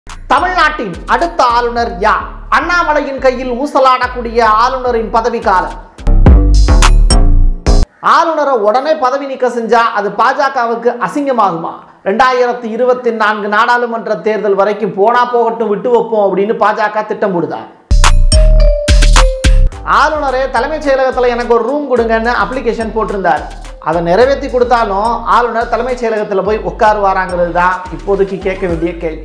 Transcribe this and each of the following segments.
தமிழ்நாட்டின் அடுத்த ஆளுநர் யார்? அண்ணாமலையின் கையில் ஊசலாடக்கூடிய ஆளுநரின் பதவி காலம். ஆளுநரை உடனே பதவி நீக்க செஞ்சா அது பாஜகவுக்கு அசிங்கமாகுமா? 2024 நாடாளுமன்ற தேர்தல் வரைக்கும் போனா போகட்டும், விட்டு வைப்போம் அப்படின்னு பாஜக திட்டம் போடுதா? ஆளுநரே தலைமைச் செயலகத்தில் எனக்கு ஒரு ரூம் கொடுங்கன்னு அப்ளிகேஷன் போட்டிருந்தார். அதை நிறைவேற்றி கொடுத்தாலும் ஆளுநர் தலைமைச் செயலகத்தில் போய் உட்காருவாராங்கிறது தான் இப்போதைக்கு கேட்க வேண்டிய கேள்வி.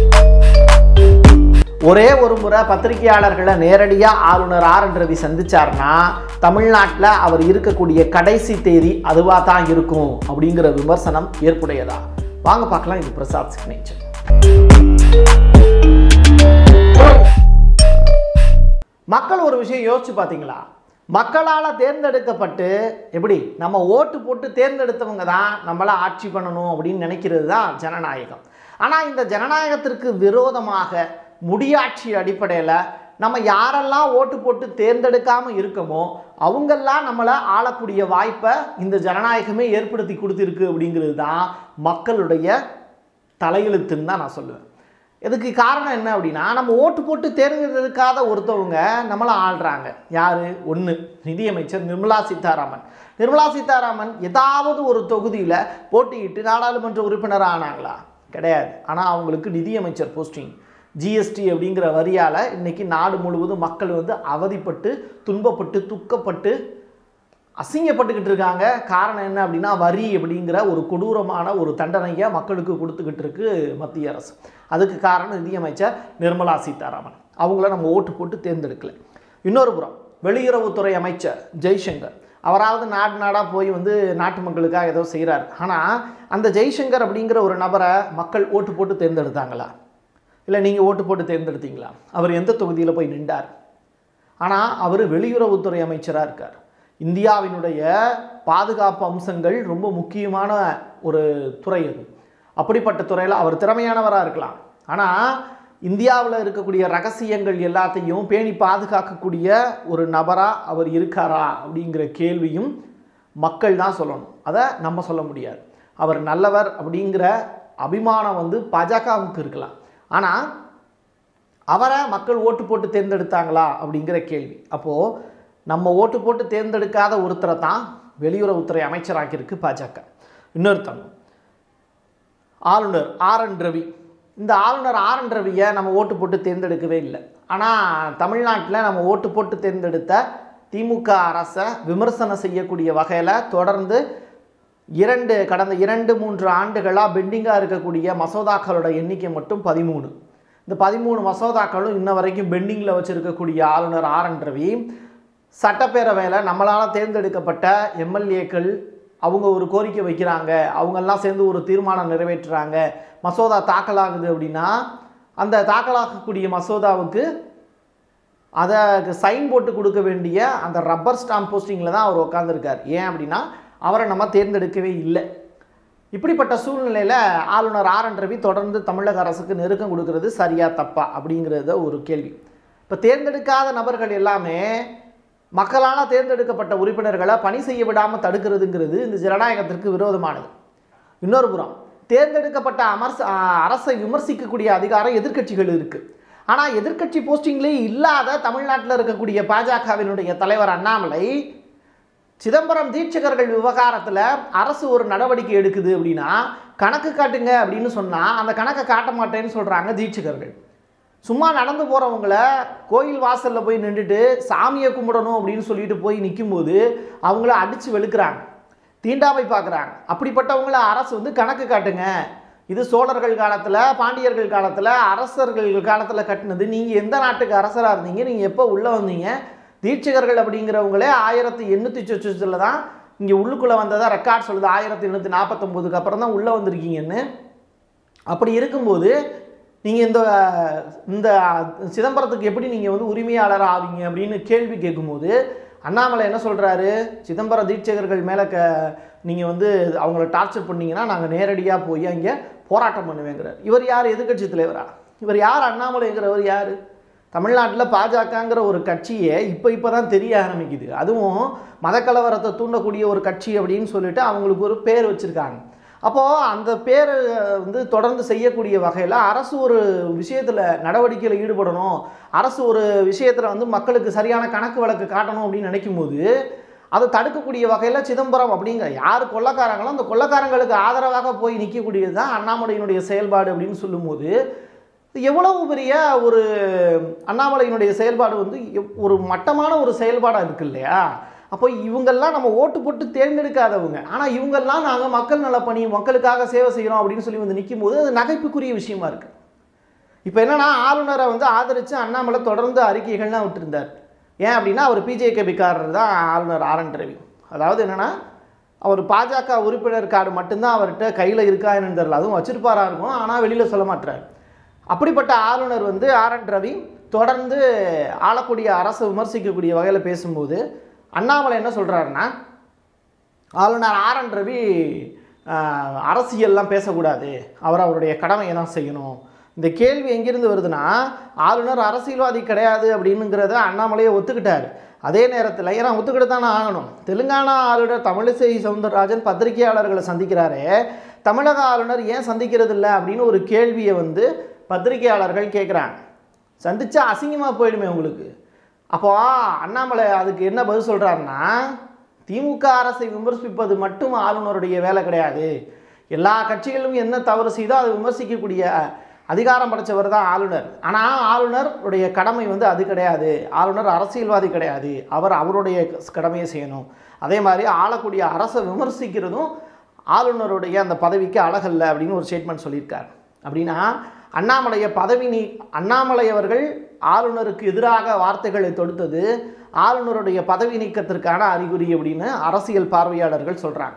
ஒரே ஒரு முறை பத்திரிகையாளர்களை நேரடியாக ஆளுநர் ஆர்.என். ரவி சந்திச்சார்னா தமிழ்நாட்டில் அவர் இருக்கக்கூடிய கடைசி தேதி அதுவாக தான் இருக்கும் அப்படிங்கிற விமர்சனம் ஏற்புடையதா? வாங்க பார்க்கலாம். இது பிரசாத் சிக்னேச்சர். மக்கள் ஒரு விஷயம் யோசிச்சு பார்த்தீங்களா? மக்களால் தேர்ந்தெடுக்கப்பட்டு எப்படி நம்ம ஓட்டு போட்டு தேர்ந்தெடுத்தவங்க தான் நம்மளை ஆட்சி பண்ணணும் அப்படின்னு நினைக்கிறது தான் ஜனநாயகம். ஆனால் இந்த ஜனநாயகத்திற்கு விரோதமாக முடியாட்சி அடிப்படையில் நம்ம யாரெல்லாம் ஓட்டு போட்டு தேர்ந்தெடுக்காமல் இருக்கோமோ அவங்கெல்லாம் நம்மளை ஆளக்கூடிய வாய்ப்பை இந்த ஜனநாயகமே ஏற்படுத்தி கொடுத்துருக்கு அப்படிங்கிறது தான் மக்களுடைய தலையெழுத்துன்னு தான் நான் சொல்லுவேன். இதுக்கு காரணம் என்ன அப்படின்னா, நம்ம ஓட்டு போட்டு தேர்ந்தெடுக்காத ஒருத்தவங்க நம்மளை ஆள்றாங்க. யார்? ஒன்று நிதியமைச்சர் நிர்மலா சீதாராமன். நிர்மலா சீதாராமன் ஏதாவது ஒரு தொகுதியில் போட்டியிட்டு நாடாளுமன்ற உறுப்பினர் ஆனாங்களா? கிடையாது. ஆனால் அவங்களுக்கு நிதியமைச்சர் போஸ்டிங். ஜிஎஸ்டி அப்படிங்கிற வரியால் இன்றைக்கி நாடு முழுவதும் மக்கள் அவதிப்பட்டு துன்பப்பட்டு துக்கப்பட்டு அசிங்கப்பட்டுக்கிட்டு இருக்காங்க. காரணம் என்ன அப்படின்னா, வரி அப்படிங்கிற ஒரு கொடூரமான ஒரு தண்டனையை மக்களுக்கு கொடுத்துக்கிட்டு இருக்கு மத்திய அரசு. அதுக்கு காரணம் நிதியமைச்சர் நிர்மலா சீதாராமன். அவங்கள நம்ம ஓட்டு போட்டு தேர்ந்தெடுக்கல. இன்னொரு புறம் வெளியுறவுத்துறை அமைச்சர் ஜெய்சங்கர், அவராவது நாடு நாடாக போய் நாட்டு மக்களுக்காக ஏதோ செய்கிறார். ஆனால் அந்த ஜெய்சங்கர் அப்படிங்கிற ஒரு நபரை மக்கள் ஓட்டு போட்டு தேர்ந்தெடுத்தாங்களா? இல்லை நீங்கள் ஓட்டு போட்டு தேர்ந்தெடுத்தீங்களா? அவர் எந்த தொகுதியில் போய் நின்றார்? ஆனால் அவர் வெளியுறவுத்துறை அமைச்சராக இருக்கார். இந்தியாவினுடைய பாதுகாப்பு அம்சங்கள் ரொம்ப முக்கியமான ஒரு துறை அது. அப்படிப்பட்ட துறையில் அவர் திறமையானவராக இருக்கலாம். ஆனால் இந்தியாவில் இருக்கக்கூடிய ரகசியங்கள் எல்லாத்தையும் பேணி பாதுகாக்கக்கூடிய ஒரு நபராக அவர் இருக்காரா அப்படிங்கிற கேள்வியும் மக்கள் தான் சொல்லணும். அதை நம்ம சொல்ல முடியாது. அவர் நல்லவர் அப்படிங்கிற அபிமானம் பாஜகவுக்கு இருக்கலாம். ஆனால் அவரை மக்கள் ஓட்டு போட்டு தேர்ந்தெடுத்தாங்களா அப்படிங்கிற கேள்வி. அப்போது நம்ம ஓட்டு போட்டு தேர்ந்தெடுக்காத ஒருத்தரை தான் வெளியுறவுத்துறை அமைச்சராக்கியிருக்கு பாஜக. இன்னொருத்தங்க ஆளுநர் ஆர்.என். ரவி. இந்த ஆளுநர் ஆர்.என். ரவியை நம்ம ஓட்டு போட்டு தேர்ந்தெடுக்கவே இல்லை. ஆனால் தமிழ்நாட்டில் நம்ம ஓட்டு போட்டு தேர்ந்தெடுத்த திமுக அரசை விமர்சனம் செய்யக்கூடிய வகையில் தொடர்ந்து கடந்த 2-3 ஆண்டுகளாக பெண்டிங்காக இருக்கக்கூடிய மசோதாக்களோட எண்ணிக்கை மட்டும் 13. இந்த 13 மசோதாக்களும் இன்ன வரைக்கும் பெண்டிங்கில் வச்சுருக்கக்கூடிய ஆளுநர் ஆர்.என். ரவி சட்டப்பேரவையில் நம்மளால் தேர்ந்தெடுக்கப்பட்ட எம்எல்ஏக்கள் அவங்க ஒரு கோரிக்கை வைக்கிறாங்க, அவங்கெல்லாம் சேர்ந்து ஒரு தீர்மானம் நிறைவேற்றுறாங்க, மசோதா தாக்கலாகுது அப்படின்னா அந்த தாக்கலாகக்கூடிய மசோதாவுக்கு அதை சைன் போட்டு கொடுக்க வேண்டிய அந்த ரப்பர் ஸ்டாம்ப் போஸ்டிங்கில் தான் அவர் உட்காந்துருக்கார். ஏன் அப்படின்னா அவரை நம்ம தேர்ந்தெடுக்கவே இல்லை. இப்படிப்பட்ட சூழ்நிலையில் ஆளுநர் ஆர்.என். ரவி தொடர்ந்து தமிழக அரசுக்கு நெருக்கம் கொடுக்கறது சரியா தப்பா அப்படிங்கிறத ஒரு கேள்வி. இப்போ தேர்ந்தெடுக்காத நபர்கள் எல்லாமே மக்களால் தேர்ந்தெடுக்கப்பட்ட உறுப்பினர்களை பணி செய்ய விடாமல் தடுக்கிறதுங்கிறது இந்த ஜனநாயகத்திற்கு விரோதமானது. இன்னொரு புறம் தேர்ந்தெடுக்கப்பட்ட அரசை விமர்சிக்கக்கூடிய அதிகாரம் எதிர்க்கட்சிகள் இருக்குது. ஆனால் எதிர்க்கட்சி போஸ்டிங்லேயே இல்லாத தமிழ்நாட்டில் இருக்கக்கூடிய பாஜகவினுடைய தலைவர் அண்ணாமலை சிதம்பரம் தீட்சகர்கள் விவகாரத்தில் அரசு ஒரு நடவடிக்கை எடுக்குது அப்படின்னா கணக்கு காட்டுங்க அப்படின்னு சொன்னால் அந்த கணக்கை காட்ட மாட்டேன்னு சொல்கிறாங்க தீட்சகர்கள். சும்மா நடந்து போகிறவங்கள கோயில் வாசலில் போய் நின்றுட்டு சாமியை கும்பிடணும் அப்படின்னு சொல்லிட்டு போய் நிற்கும்போது அவங்கள அடித்து வெளுக்கிறாங்க, தீண்டாமை பார்க்குறாங்க. அப்படிப்பட்டவங்கள அரசு கணக்கு காட்டுங்க, இது சோழர்கள் காலத்தில் பாண்டியர்கள் காலத்தில் அரசர்கள் காலத்தில் கட்டினது, நீங்கள் எந்த நாட்டுக்கு அரசராக இருந்தீங்க, நீங்கள் எப்போ உள்ளே வந்தீங்க, தீட்சகர்கள் அப்படிங்கிறவங்களே 1800 தான் இங்கே உள்ளுக்குள்ளே வந்ததாக ரெக்கார்ட் சொல்லுது. 1849 அப்புறம் தான் உள்ளே வந்திருக்கீங்கன்னு. அப்படி இருக்கும்போது நீங்கள் இந்த சிதம்பரத்துக்கு எப்படி நீங்கள் உரிமையாளர் ஆவீங்க அப்படின்னு கேள்வி கேட்கும்போது அண்ணாமலை என்ன சொல்கிறாரு? சிதம்பர தீட்சகர்கள் மேலே நீங்கள் அவங்கள டார்ச்சர் பண்ணிங்கன்னா நாங்கள் நேரடியாக போய் அங்கே போராட்டம் பண்ணுவேங்கிறார். இவர் யார்? எதிர்க்கட்சி தலைவரா? இவர் யார்? அண்ணாமலைங்கிறவர் யார்? தமிழ்நாட்டில் பாஜகங்கிற ஒரு கட்சியே இப்போ தான் தெரிய ஆரம்பிக்குது. அதுவும் மதக்கலவரத்தை தூண்டக்கூடிய ஒரு கட்சி அப்படின்னு சொல்லிட்டு அவங்களுக்கு ஒரு பேர் வச்சுருக்காங்க. அப்போது அந்த பேரை வந்து தொடர்ந்து செய்யக்கூடிய வகையில் அரசு ஒரு விஷயத்தில் நடவடிக்கையில் ஈடுபடணும், அரசு ஒரு விஷயத்தில் வந்து மக்களுக்கு சரியான கணக்கு வழக்கு காட்டணும் அப்படின்னு நினைக்கும் போது அதை தடுக்கக்கூடிய வகையில் சிதம்பரம் அப்படிங்கிற யார் கொள்ளக்காரங்களோ அந்த கொள்ளக்காரங்களுக்கு ஆதரவாக போய் நிற்கக்கூடியது தான் அண்ணாமலையினுடைய செயல்பாடு அப்படின்னு சொல்லும்போது எவ்வளவு பெரிய ஒரு அண்ணாமலையினுடைய செயல்பாடு வந்து ஒரு மட்டமான ஒரு செயல்பாடாக இருக்கு இல்லையா? அப்போ இவங்கெல்லாம் நம்ம ஓட்டு போட்டு தேர்ந்தெடுக்காதவங்க, ஆனால் இவங்கெல்லாம் நாங்கள் மக்கள் நலப்பணி மக்களுக்காக சேவை செய்கிறோம் அப்படின்னு சொல்லி வந்து நிற்கும் போது அது நகைப்புக்குரிய விஷயமா இருக்குது. இப்போ என்னென்னா ஆளுநரை வந்து ஆதரித்து அண்ணாமலை தொடர்ந்து அறிக்கைகள்லாம் விட்டுருந்தார். ஏன் அப்படின்னா அவர் பிஜேபிக்காரர் தான் ஆளுநர் ஆர்.என். ரவி. அதாவது என்னென்னா அவர் பாஜக உறுப்பினர் கார்டு மட்டும்தான் அவர்கிட்ட கையில் இருக்கா என்னன்னு தெரியல, அதுவும் வச்சிருப்பாரா இருக்கும், ஆனால் வெளியில் சொல்ல மாட்டார். அப்படிப்பட்ட ஆளுநர் வந்து ஆர்.என். ரவி தொடர்ந்து ஆளக்கூடிய அரசை விமர்சிக்கக்கூடிய வகையில் பேசும்போது அண்ணாமலை என்ன சொல்கிறாருன்னா, ஆளுநர் ஆர்.என். ரவி அரசியல்லாம் பேசக்கூடாது, அவர் அவருடைய கடமையை தான் செய்யணும். இந்த கேள்வி எங்கிருந்து வருதுன்னா, ஆளுநர் அரசியல்வாதி கிடையாது அப்படின்னுங்கிறத அண்ணாமலையை ஒத்துக்கிட்டார். அதே நேரத்தில் ஏன்னா ஒத்துக்கிட்டு தானே ஆகணும். தெலுங்கானா ஆளுநர் தமிழிசை சவுந்தரராஜன் பத்திரிகையாளர்களை சந்திக்கிறாரே, தமிழக ஆளுநர் ஏன் சந்திக்கிறது இல்லை அப்படின்னு ஒரு கேள்வியை வந்து பத்திரிகையாளர்கள் கேட்குறாங்க. சந்திச்சா அசிங்கமாக போயிடுமே உங்களுக்கு. அப்போ அண்ணாமலை அதுக்கு என்ன பதில் சொல்கிறாருன்னா, திமுக அரசை விமர்சிப்பது மட்டும் ஆளுநருடைய வேலை கிடையாது, எல்லா கட்சிகளும் என்ன தவறு செய்தோ அதை விமர்சிக்கக்கூடிய அதிகாரம் படைத்தவர் தான் ஆளுநர். ஆனால் ஆளுநருடைய கடமை வந்து அது கிடையாது, ஆளுநர் அரசியல்வாதி கிடையாது, அவர் அவருடைய கடமையை செய்யணும். அதே மாதிரி ஆளக்கூடிய அரசை விமர்சிக்கிறதும் ஆளுநருடைய அந்த பதவிக்கு அழகல்ல அப்படின்னு ஒரு ஸ்டேட்மெண்ட் சொல்லியிருக்கார். அப்படின்னா அண்ணாமலை அவர்கள் ஆளுநருக்கு எதிராக வார்த்தைகளை தொடுத்தது ஆளுநருடைய பதவி நீக்கத்திற்கான அறிகுறி அப்படின்னு அரசியல் பார்வையாளர்கள் சொல்கிறாங்க.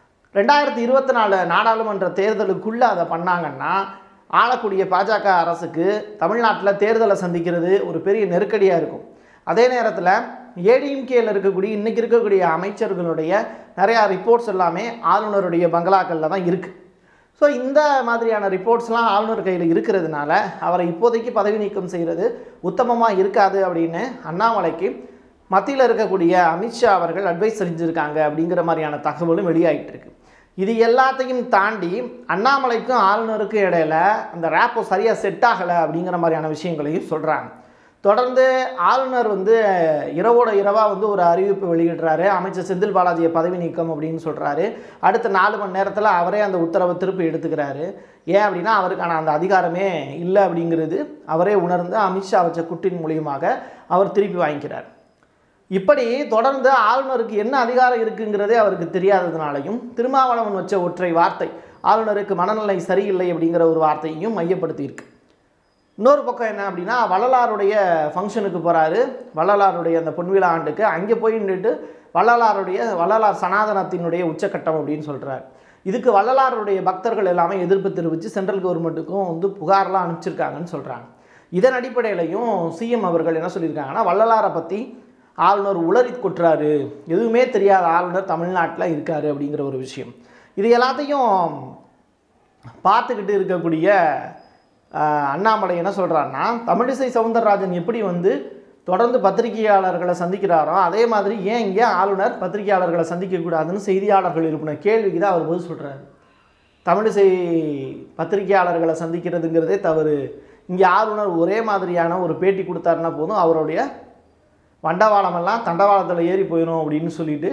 2024 நாடாளுமன்ற தேர்தலுக்குள்ளே அதை பண்ணாங்கன்னா ஆளக்கூடிய பாஜக அரசுக்கு தமிழ்நாட்டில் தேர்தலை சந்திக்கிறது ஒரு பெரிய நெருக்கடியாக இருக்கும். அதே நேரத்தில் ஏடிஎம்கேயில் இன்றைக்கி இருக்கக்கூடிய அமைச்சர்களுடைய நிறையா ரிப்போர்ட்ஸ் எல்லாமே ஆளுநருடைய பங்களாக்களில் தான் இருக்குது. ஸோ இந்த மாதிரியான ரிப்போர்ட்ஸ்லாம் ஆளுநர் கையில் இருக்கிறதுனால அவரை இப்போதைக்கு பதவி நீக்கம் செய்கிறது உத்தமமாக இருக்காது அப்படின்னு அண்ணாமலைக்கு மத்தியில் இருக்கக்கூடிய அமித்ஷா அவர்கள் அட்வைஸ் செஞ்சுருக்காங்க அப்படிங்கிற மாதிரியான தகவலும் வெளியாகிட்டு இருக்கு. இது எல்லாத்தையும் தாண்டி அண்ணாமலைக்கும் ஆளுநருக்கும் இடையில அந்த ரேப்போ சரியாக செட் ஆகலை அப்படிங்கிற மாதிரியான விஷயங்களையும் சொல்கிறாங்க. தொடர்ந்து ஆளுநர் வந்து இரவோட இரவாக வந்து ஒரு அறிவிப்பு வெளியிடுறாரு, அமைச்சர் செந்தில் பாலாஜியை பதவி நீக்கம் அப்படின்னு சொல்கிறாரு. அடுத்த 4 மணி நேரத்தில் அவரே அந்த உத்தரவை திருப்பி எடுத்துக்கிறாரு. ஏன் அப்படின்னா அவருக்கான அந்த அதிகாரமே இல்லை அப்படிங்கிறது அவரே உணர்ந்து அமித்ஷா வச்ச குட்டின் மூலியமாக அவர் திருப்பி வாங்கிக்கிறார். இப்படி தொடர்ந்து ஆளுநருக்கு என்ன அதிகாரம் இருக்குங்கிறதே அவருக்கு தெரியாததுனாலையும் திருமாவளவன் வச்ச ஒற்றை வார்த்தை ஆளுநருக்கு மனநிலை சரியில்லை அப்படிங்கிற ஒரு வார்த்தையும் மையப்படுத்தியிருக்கு. இன்னொரு பக்கம் என்ன அப்படின்னா வள்ளலாருடைய ஃபங்க்ஷனுக்கு போகிறாரு, வள்ளலாருடைய அந்த பொன்விழா ஆண்டுக்கு. அங்கே போய் நின்றுட்டு வள்ளலார் சனாதனத்தினுடைய உச்சக்கட்டம் அப்படின்னு சொல்கிறார். இதுக்கு வள்ளலாருடைய பக்தர்கள் எல்லாமே எதிர்ப்பு தெரிவித்து சென்ட்ரல் கவர்மெண்ட்டுக்கும் வந்து புகார்லாம் அனுப்பிச்சிருக்காங்கன்னு சொல்கிறாங்க. இதன் அடிப்படையிலையும் சிஎம் அவர்கள் என்ன சொல்லியிருக்காங்கன்னா, வள்ளலாரை பற்றி ஆளுநர் உளறி கொட்டுறாரு, எதுவுமே தெரியாத ஆளுநர் தமிழ்நாட்டில் இருக்கார் அப்படிங்கிற ஒரு விஷயம். இது எல்லாத்தையும் பார்த்துக்கிட்டு இருக்கக்கூடிய அண்ணாமலை என்ன சொல்கிறாருன்னா, தமிழிசை சவுந்தரராஜன் எப்படி வந்து தொடர்ந்து பத்திரிகையாளர்களை சந்திக்கிறாரோ அதே மாதிரி ஏன் இங்கே ஆளுநர் பத்திரிகையாளர்களை சந்திக்கக்கூடாதுன்னு செய்தியாளர்கள் எழுப்பின கேள்விக்கு தான் அவர் பதில் சொல்கிறார். தமிழிசை பத்திரிகையாளர்களை சந்திக்கிறதுங்கிறதே தவறு, இங்கே ஆளுநர் ஒரே மாதிரியான ஒரு பேட்டி கொடுத்தாருன்னா போதும் அவருடைய வண்டவாளமெல்லாம் தண்டவாளத்தில் ஏறி போயிடும் அப்படின்னு சொல்லிட்டு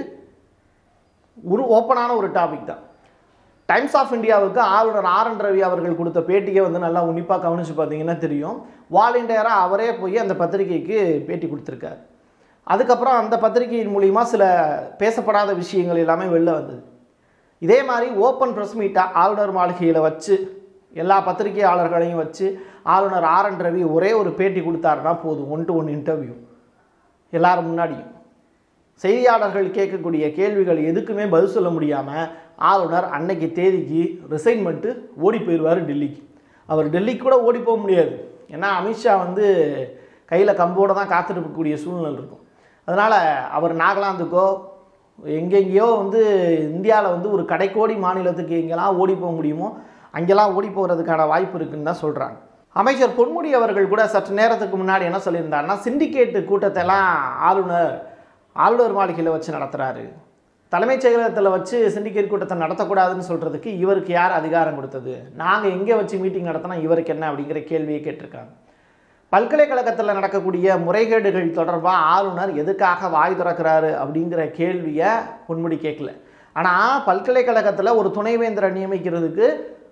ஒரு ஓப்பனான ஒரு டாபிக் தான். டைம்ஸ் ஆஃப் இந்தியாவுக்கு ஆளுநர் ஆர்.என். ரவி அவர்கள் கொடுத்த பேட்டியை வந்து நல்லா உன்னிப்பாக கவனித்து பார்த்தீங்கன்னா தெரியும். வாலண்டியராக அவரே போய் அந்த பத்திரிகைக்கு பேட்டி கொடுத்துருக்காரு. அதுக்கப்புறம் அந்த பத்திரிகையின் மூலிமா சில பேசப்படாத விஷயங்கள் எல்லாமே வெளில வந்தது. இதே மாதிரி ஓப்பன் ப்ரெஸ் மீட்டாக ஆளுநர் மாளிகையில் வச்சு எல்லா பத்திரிகையாளர்களையும் வச்சு ஆளுநர் ஆர்.என். ரவி ஒரே ஒரு பேட்டி கொடுத்தாருன்னா போதும், 1-to-1 இன்டர்வியூ எல்லாரும் முன்னாடியும். செய்தியாளர்கள் கேட்கக்கூடிய கேள்விகள் எதுக்குமே பதில் சொல்ல முடியாமல் ஆளுநர் அன்னைக்கு தேதிக்கு ரிசைன் பண்ணிட்டு ஓடி போயிடுவார் டெல்லிக்கு. அவர் டெல்லிக்கு கூட ஓடி போக முடியாது, ஏன்னா அமித்ஷா வந்து கையில் கம்போடு தான் காத்திருக்கக்கூடிய சூழ்நிலை இருக்கும். அதனால் அவர் நாகாலாந்துக்கோ எங்கெங்கேயோ வந்து இந்தியாவில் வந்து ஒரு கடைக்கோடி மாநிலத்துக்கு எங்கெல்லாம் ஓடி போக முடியுமோ அங்கெல்லாம் ஓடி போகிறதுக்கான வாய்ப்பு இருக்குன்னு தான் சொல்கிறாங்க. அமைச்சர் பொன்முடி அவர்கள் கூட சற்று நேரத்துக்கு முன்னாடி என்ன சொல்லியிருந்தாருன்னா, சிண்டிகேட்டு கூட்டத்தெல்லாம் ஆளுநர் மாளிகையில் வச்சு நடத்துகிறாரு, தலைமைச் செயலகத்தில் வச்சு சிண்டிகேட் கூட்டத்தை நடத்தக்கூடாதுன்னு சொல்கிறதுக்கு இவருக்கு யார் அதிகாரம் கொடுத்தது? நாங்கள் எங்கே வச்சு மீட்டிங் நடத்தினா இவருக்கு என்ன அப்படிங்கிற கேள்வியை கேட்டிருக்காங்க. பல்கலைக்கழகத்தில் நடக்கக்கூடிய முறைகேடுகள் தொடர்பாக ஆளுநர் எதுக்காக வாய் திறக்கிறாரு அப்படிங்கிற கேள்வியை பொன்முடி கேட்கல. ஆனால் பல்கலைக்கழகத்தில் ஒரு துணைவேந்தரை நியமிக்கிறதுக்கு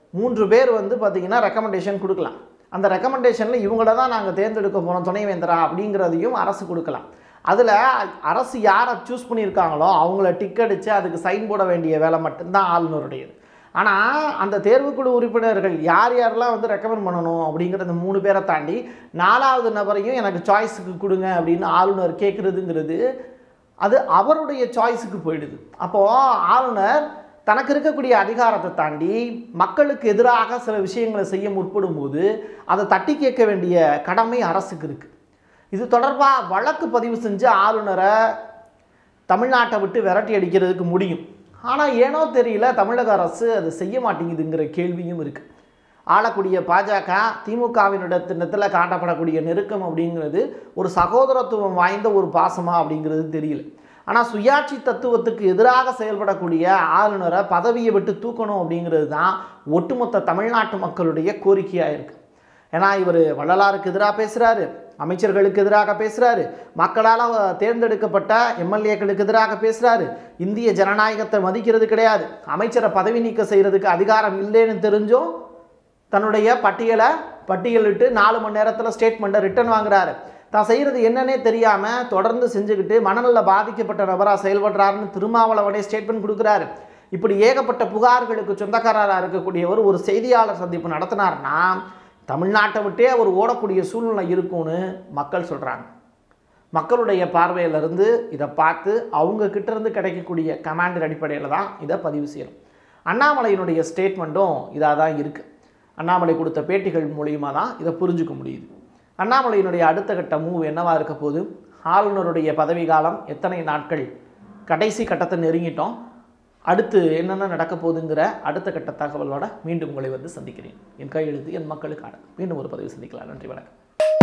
3 பேர் வந்து பார்த்திங்கன்னா ரெக்கமெண்டேஷன் கொடுக்கலாம். அந்த ரெக்கமெண்டேஷனில் இவங்கள தான் நாங்கள் தேர்ந்தெடுக்க போகிறோம் துணைவேந்தரா அப்படிங்கிறதையும் அரசு கொடுக்கலாம். அதில் அரசு யாரை சூஸ் பண்ணியிருக்காங்களோ அவங்கள டிக் அடித்து அதுக்கு சைன் போட வேண்டிய வேலை மட்டும்தான் ஆளுநருடையது. ஆனால் அந்த தேர்வுக்குழு உறுப்பினர்கள் யார் யாரெல்லாம் வந்து ரெக்கமெண்ட் பண்ணணும் அப்படிங்கிற அந்த 3 பேரை தாண்டி 4வது நபரையும் எனக்கு சாய்ஸுக்கு கொடுங்க அப்படின்னு ஆளுநர் கேட்குறதுங்கிறது அது அவருடைய சாய்ஸுக்கு போயிடுது. அப்போது ஆளுநர் தனக்கு இருக்கக்கூடிய அதிகாரத்தை தாண்டி மக்களுக்கு எதிராக சில விஷயங்களை செய்ய முற்படும் போது அதை தட்டி கேட்க வேண்டிய கடமை அரசுக்கு இருக்குது. இது தொடர்பாக வழக்கு பதிவு செஞ்சு ஆளுநரை தமிழ்நாட்டை விட்டு விரட்டி அடிக்கிறதுக்கு முடியும். ஆனால் ஏனோ தெரியல தமிழக அரசு அதை செய்ய மாட்டேங்குதுங்கிற கேள்வியும் இருக்குது. ஆளக்கூடிய பாஜக திமுகவினிடத்தில் காட்டப்படக்கூடிய நெருக்கம் அப்படிங்கிறது ஒரு சகோதரத்துவம் வாய்ந்த ஒரு பாசமா அப்படிங்கிறது தெரியல. ஆனால் சுயாட்சி தத்துவத்துக்கு எதிராக செயல்படக்கூடிய ஆளுநரை பதவியை விட்டு தூக்கணும் அப்படிங்கிறது தான் ஒட்டுமொத்த தமிழ்நாட்டு மக்களுடைய கோரிக்கையாக இருக்குது. ஏன்னா இவர் வள்ளலாருக்கு எதிராக பேசுகிறாரு, அமைச்சர்களுக்கு எதிராக பேசுகிறாரு, மக்களால் தேர்ந்தெடுக்கப்பட்ட எம்எல்ஏக்களுக்கு எதிராக பேசுகிறாரு, இந்திய ஜனநாயகத்தை மதிக்கிறது கிடையாது, அமைச்சரை பதவி நீக்க செய்கிறதுக்கு அதிகாரம் இல்லைன்னு தெரிஞ்சும் தன்னுடைய பட்டியலிட்டு 4 மணி நேரத்தில் ஸ்டேட்மெண்ட்டை ரிட்டன் வாங்குறாரு. தான் செய்கிறது என்னன்னே தெரியாமல் தொடர்ந்து செஞ்சுக்கிட்டு மனநல பாதிக்கப்பட்ட நபராக செயல்படுறாருன்னு திருமாவளவனே ஸ்டேட்மெண்ட் கொடுக்குறாரு. இப்படி ஏகப்பட்ட புகார்களுக்கு சொந்தக்காரராக இருக்கக்கூடியவர் ஒரு செய்தியாளர் சந்திப்பு நடத்தினார்னா தமிழ்நாட்டை விட்டே அவர் ஓடக்கூடிய சூழ்நிலை இருக்கும்னு மக்கள் சொல்கிறாங்க. மக்களுடைய பார்வையிலிருந்து இதை பார்த்து அவங்க கிட்டேருந்து கிடைக்கக்கூடிய கமாண்டின் அடிப்படையில் தான் இதை பதிவு செய்யணும். அண்ணாமலையினுடைய ஸ்டேட்மெண்ட்டும் இதாக தான் இருக்குது. அண்ணாமலை கொடுத்த பேட்டிகள் மூலியமாக தான் இதை புரிஞ்சுக்க முடியுது. அண்ணாமலையினுடைய அடுத்த கட்ட மூவ் என்னவாக இருக்க போகுது? ஆளுநருடைய பதவி காலம் எத்தனை நாட்கள்? கடைசி கட்டத்தை நெருங்கிட்டோம். அடுத்து என்னென்ன நடக்க போகுதுங்கிற அடுத்த கட்ட தகவலோட மீண்டும் உங்களை வந்து சந்திக்கிறேன். என் கையெழுத்து என் மக்களுக்கான. மீண்டும் ஒரு பதிவு சந்திக்கலாம். நன்றி, வணக்கம்.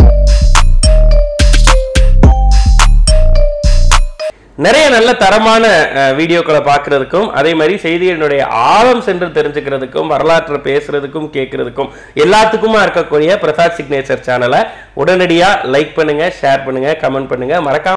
நிறைய நல்ல தரமான வீடியோக்களை பார்க்கறதுக்கும் அதே மாதிரி செய்திகளினுடைய ஆழம் சென்று தெரிஞ்சுக்கிறதுக்கும் வரலாற்றை பேசுறதுக்கும் கேட்கறதுக்கும் எல்லாத்துக்குமா இருக்கக்கூடிய பிரசாத் சிக்னேச்சர் சேனலை உடனடியாக லைக் பண்ணுங்க, ஷேர் பண்ணுங்க, கமெண்ட் பண்ணுங்க, மறக்காம